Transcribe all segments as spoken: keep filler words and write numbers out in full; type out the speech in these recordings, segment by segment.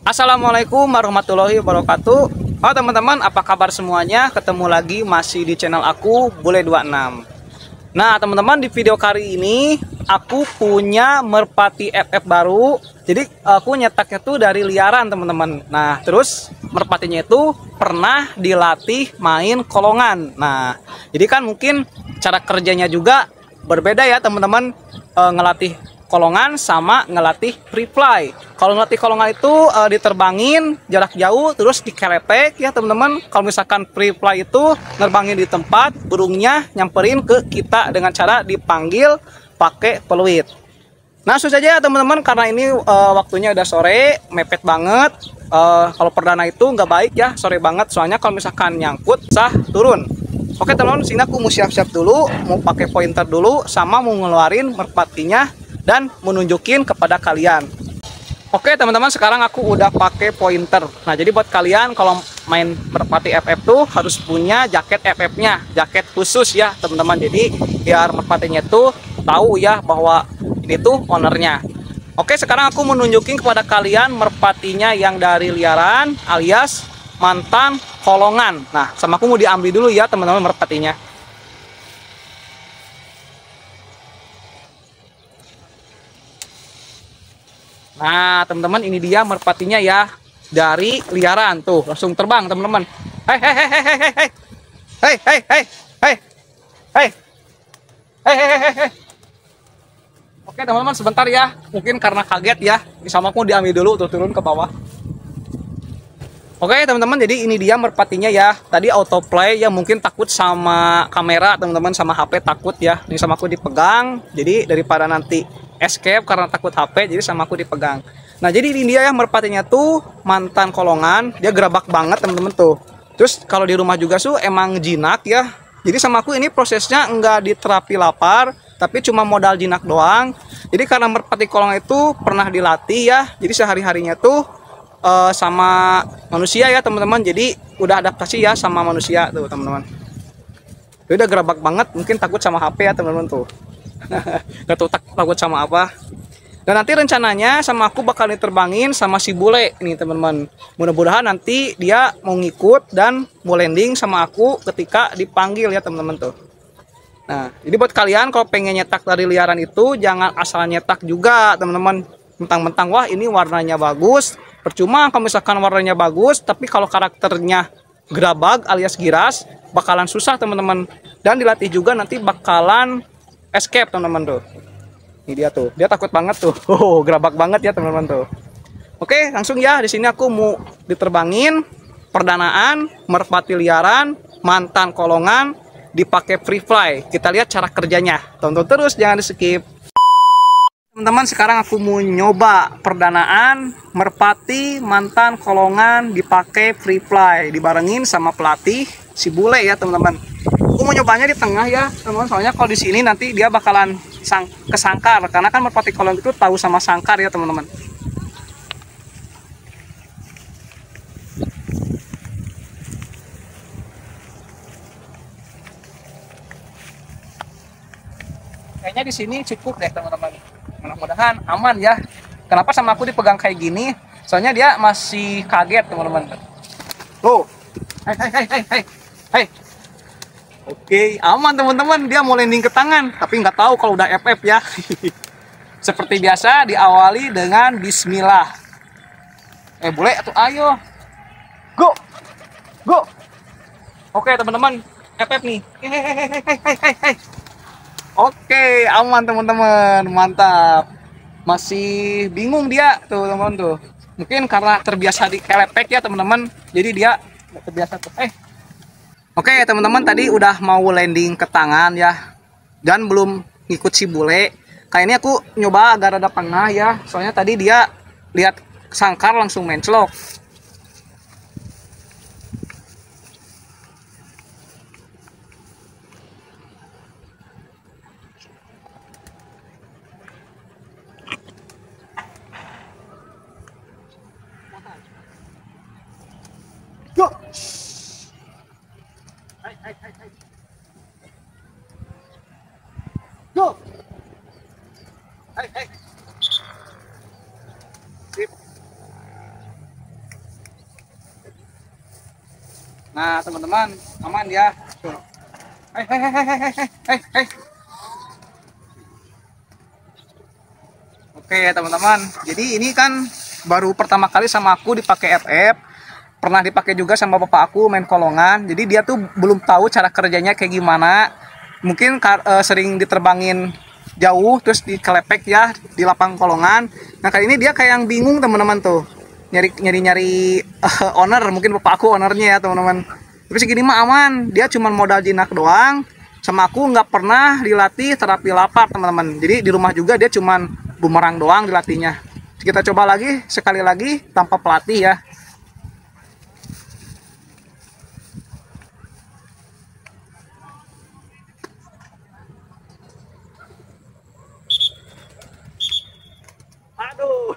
Assalamualaikum warahmatullahi wabarakatuh. Halo teman-teman, apa kabar semuanya? Ketemu lagi masih di channel aku Bule dua puluh enam. Nah teman-teman, di video kali ini aku punya merpati F F baru. Jadi aku nyetaknya tuh dari liaran teman-teman. Nah terus merpatinya itu pernah dilatih main kolongan. Nah jadi kan mungkin cara kerjanya juga berbeda ya teman-teman, e, ngelatih kolongan sama ngelatih free fly. Kalau ngelatih kolongan itu e, diterbangin jarak jauh terus dikelepek ya teman-teman. Kalau misalkan free fly itu nerbangin di tempat, burungnya nyamperin ke kita dengan cara dipanggil pakai peluit. Nah langsung saja teman-teman, karena ini e, waktunya udah sore, mepet banget. E, kalau perdana itu nggak baik ya sore banget, soalnya kalau misalkan nyangkut sah turun. Oke teman-teman, sini aku mau siap-siap dulu, mau pakai pointer dulu, sama mau ngeluarin merpatinya dan menunjukin kepada kalian. Oke teman-teman, sekarang aku udah pakai pointer. Nah jadi buat kalian kalau main merpati F F tuh harus punya jaket F F-nya, jaket khusus ya teman-teman. Jadi biar merpatinya tuh tahu ya bahwa ini tuh ownernya. Oke, sekarang aku menunjukin kepada kalian merpatinya yang dari liaran alias mantan kolongan. Nah sama aku mau diambil dulu ya teman-teman merpatinya. Nah teman-teman, ini dia merpatinya ya dari liaran, tuh langsung terbang teman-teman. Hei hei hei hei hei hei hei hei hei hei hei hei hei hei. Oke teman-teman, sebentar ya, mungkin karena kaget ya, sama aku diambil dulu tuh, turun ke bawah. Oke teman-teman, jadi ini dia merpatinya ya. Tadi autoplay ya, mungkin takut sama kamera teman-teman, sama H P takut ya. Ini sama aku dipegang, jadi daripada nanti escape karena takut H P, jadi sama aku dipegang. Nah jadi ini dia ya merpatinya tuh mantan kolongan, dia gerabak banget teman-teman tuh. Terus kalau di rumah juga tuh emang jinak ya. Jadi sama aku ini prosesnya enggak diterapi lapar, tapi cuma modal jinak doang. Jadi karena merpati kolongan itu pernah dilatih ya, jadi sehari-harinya tuh Uh, sama manusia ya teman-teman, jadi udah adaptasi ya sama manusia tuh teman-teman. Udah gerabak banget, mungkin takut sama H P ya teman-teman tuh. Gak tahu tak, takut sama apa. Dan nanti rencananya sama aku bakal diterbangin sama si bule ini teman-teman. Mudah-mudahan nanti dia mau ngikut dan mau landing sama aku ketika dipanggil ya teman-teman tuh. Nah jadi buat kalian kalau pengen nyetak dari liaran itu jangan asal nyetak juga teman-teman, mentang-mentang wah ini warnanya bagus. Percuma kalau misalkan warnanya bagus, tapi kalau karakternya gerabag alias giras, bakalan susah teman-teman. Dan dilatih juga nanti bakalan escape teman-teman tuh. Ini dia tuh, dia takut banget tuh. Oh, gerabag banget ya teman-teman tuh. Oke, langsung ya, di sini aku mau diterbangin perdanaan merpati liaran mantan kolongan dipakai free fly. Kita lihat cara kerjanya. Tonton terus, jangan di skip. Teman-teman, sekarang aku mau nyoba perdanaan merpati mantan kolongan dipakai free fly dibarengin sama pelatih si bule ya teman-teman. Aku mau nyobanya di tengah ya teman-teman, soalnya kalau di sini nanti dia bakalan sang kesangkar, karena kan merpati kolongan itu tahu sama sangkar ya teman-teman. Kayaknya di sini cukup deh teman-teman. Mudah-mudahan aman ya. Kenapa sama aku dipegang kayak gini? Soalnya dia masih kaget teman-teman. Tuh. Hai hai hai hai hai. Hai. Oke, aman teman-teman. Dia mau landing ke tangan, tapi nggak tahu kalau udah F F ya. Seperti biasa diawali dengan bismillah. Eh, boleh atau ayo. Go. Go. Oke, teman-teman. F F nih. Hehehe. Hai. Oke, aman teman-teman, mantap. Masih bingung dia tuh teman-teman tuh. Mungkin karena terbiasa di kelepek ya teman-teman, jadi dia terbiasa tuh. Eh, oke teman-teman, tadi udah mau landing ke tangan ya, dan belum ngikut si bule. Kayaknya aku nyoba agar ada tengah ya, soalnya tadi dia lihat sangkar langsung menclok. Go. Hai, hai, hai, hai. Go. Hai, hai. Sip. Nah, teman-teman, aman ya. Tuh. Hei, hei, hei, hei, hei, hei, hei. Oke, teman-teman. Jadi ini kan baru pertama kali sama aku dipakai F F. Pernah dipakai juga sama bapak aku main kolongan. Jadi dia tuh belum tahu cara kerjanya kayak gimana. Mungkin uh, sering diterbangin jauh terus dikelepek ya di lapang kolongan. Nah, kali ini dia kayak yang bingung, teman-teman tuh. Nyari nyari nyari uh, owner, mungkin bapak aku ownernya ya, teman-teman. Tapi segini mah aman, dia cuma modal jinak doang. Sama aku nggak pernah dilatih terapi lapar, teman-teman. Jadi di rumah juga dia cuma bumerang doang dilatihnya. Kita coba lagi sekali lagi tanpa pelatih ya. Aduh.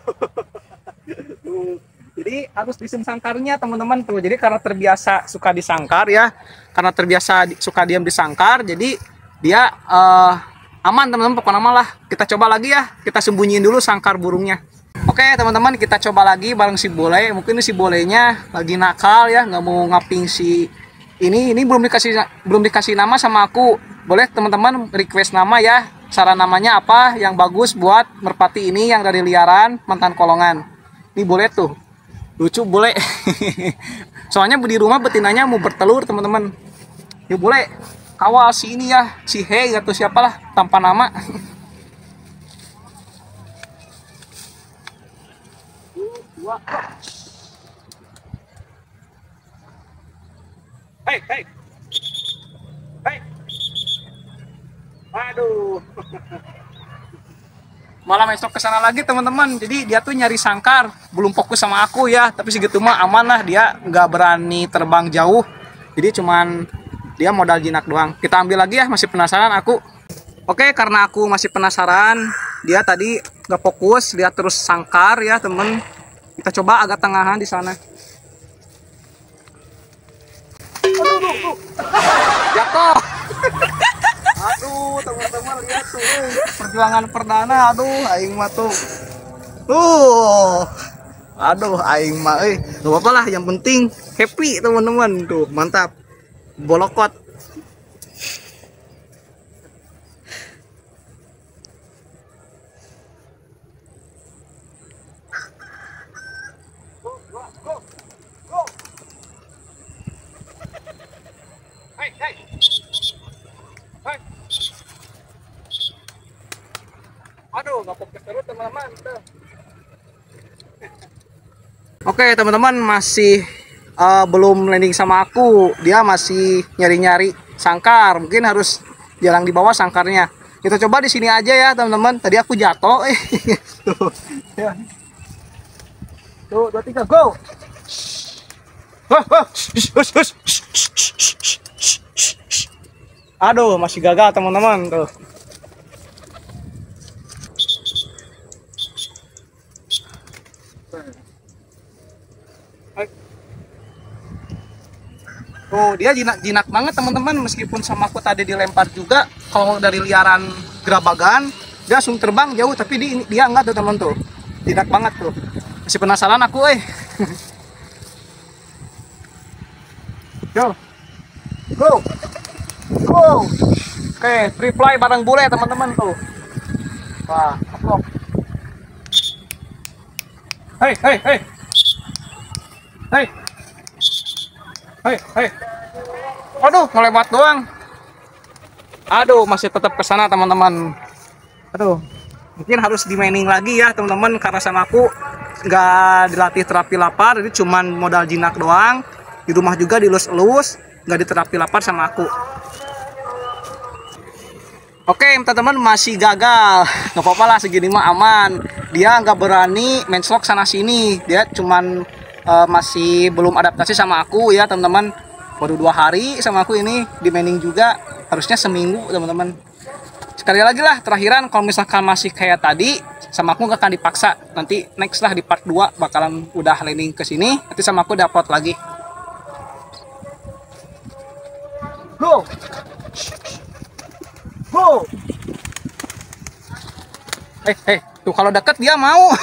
Jadi harus disim sangkarnya, teman-teman tuh. Jadi karena terbiasa suka disangkar ya, karena terbiasa di, suka diam disangkar, jadi dia uh, aman, teman-teman. Pokoknya malah kita coba lagi ya, kita sembunyiin dulu sangkar burungnya. Oke, teman-teman, kita coba lagi bareng si Bole. Mungkin si Bolenya lagi nakal ya, nggak mau ngaping si ini. Ini belum dikasih belum dikasih nama sama aku. Boleh teman-teman request nama ya. Cara namanya apa yang bagus buat merpati ini yang dari liaran mantan kolongan. Ini boleh tuh. Lucu boleh. Soalnya di rumah betinanya mau bertelur, teman-teman. Ya boleh kawal si ini ya, si Hey atau siapalah tanpa nama. Hei, hei. Hei. Aduh. Malah besok ke sana lagi, teman-teman. Jadi dia tuh nyari sangkar, belum fokus sama aku ya. Tapi segitu mah aman lah, dia nggak berani terbang jauh. Jadi cuman dia modal jinak doang. Kita ambil lagi ya, masih penasaran aku. Oke, karena aku masih penasaran, dia tadi nggak fokus, lihat terus sangkar ya, temen. Kita coba agak tengahan di sana. Aduh, aduh, aduh. Jatuh. Aduh, teman-teman lihat tuh, perjuangan perdana. Aduh, aing mah tuh. Uh. Aduh, aing mah euy. Enggak apa-apa lah, yang penting happy, teman-teman. Tuh, mantap. Bolokot. Hey, hey. Hey. Aduh, nggak fokus terus, teman-teman. Oke, teman-teman, masih uh, belum landing sama aku. Dia masih nyari-nyari sangkar. Mungkin harus jalan di bawah sangkarnya. Kita coba di sini aja ya, teman-teman. Tadi aku jatuh. Eh, tuh, ya. Tuh, dua tiga, go. Aduh, masih gagal, teman-teman tuh. Oh, dia jinak-jinak banget, teman-teman. Meskipun sama aku tadi dilempar juga, kalau dari liaran gerabagan dia langsung terbang jauh, tapi di, dia enggak tuh, teman tuh. Jinak banget tuh. Masih penasaran aku, eh. Yo. Go. Go. Oke, free fly bareng bule, teman-teman tuh. Wah, oke. Hei, hei, hei. Hei. Hei, hei. Aduh, melewat doang. Aduh, masih tetap ke sana, teman-teman. Aduh. Mungkin harus dimaining lagi ya, teman-teman, karena sama aku nggak dilatih terapi lapar, jadi cuman modal jinak doang. Di rumah juga dilus-elus, nggak diterapi lapar sama aku. Oke, teman-teman, masih gagal. Nggak apa-apa lah, segini mah aman. Dia nggak berani main slok sana sini. Dia cuman uh, masih belum adaptasi sama aku ya, teman-teman. Baru dua hari sama aku ini di maining juga. Harusnya seminggu, teman-teman. Sekali lagi lah, terakhiran kalau misalkan masih kayak tadi, sama aku nggak akan dipaksa. Nanti next lah di part dua bakalan udah landing ke sini. Nanti sama aku upload lagi. Go. Go. Eh, eh, tuh kalau deket dia mau.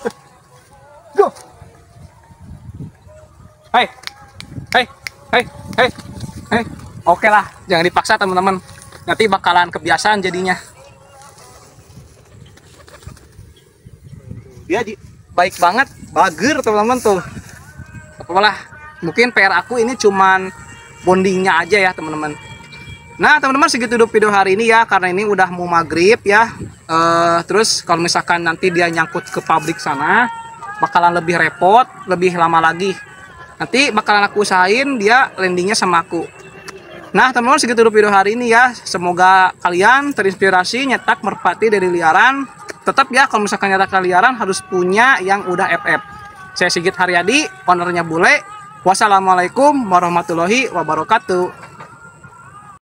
Go. Hai. Hai. Hai. hei, hei. Oke lah, jangan dipaksa teman-teman. Nanti bakalan kebiasaan jadinya. Dia di, baik banget, bager teman-teman tuh. Apalah, mungkin P R aku ini cuman bondingnya aja ya teman-teman. Nah teman-teman, segitu dulu video hari ini ya, karena ini udah mau maghrib ya. Uh, terus kalau misalkan nanti dia nyangkut ke pabrik sana, bakalan lebih repot, lebih lama lagi. Nanti bakalan aku usahain dia landingnya sama aku. Nah teman-teman, segitu dulu video hari ini ya. Semoga kalian terinspirasi nyetak merpati dari liaran. Tetap ya, kalau misalkan nyetak liaran harus punya yang udah F F. Saya Sigit Haryadi, ownernya Bule. Wassalamualaikum warahmatullahi wabarakatuh.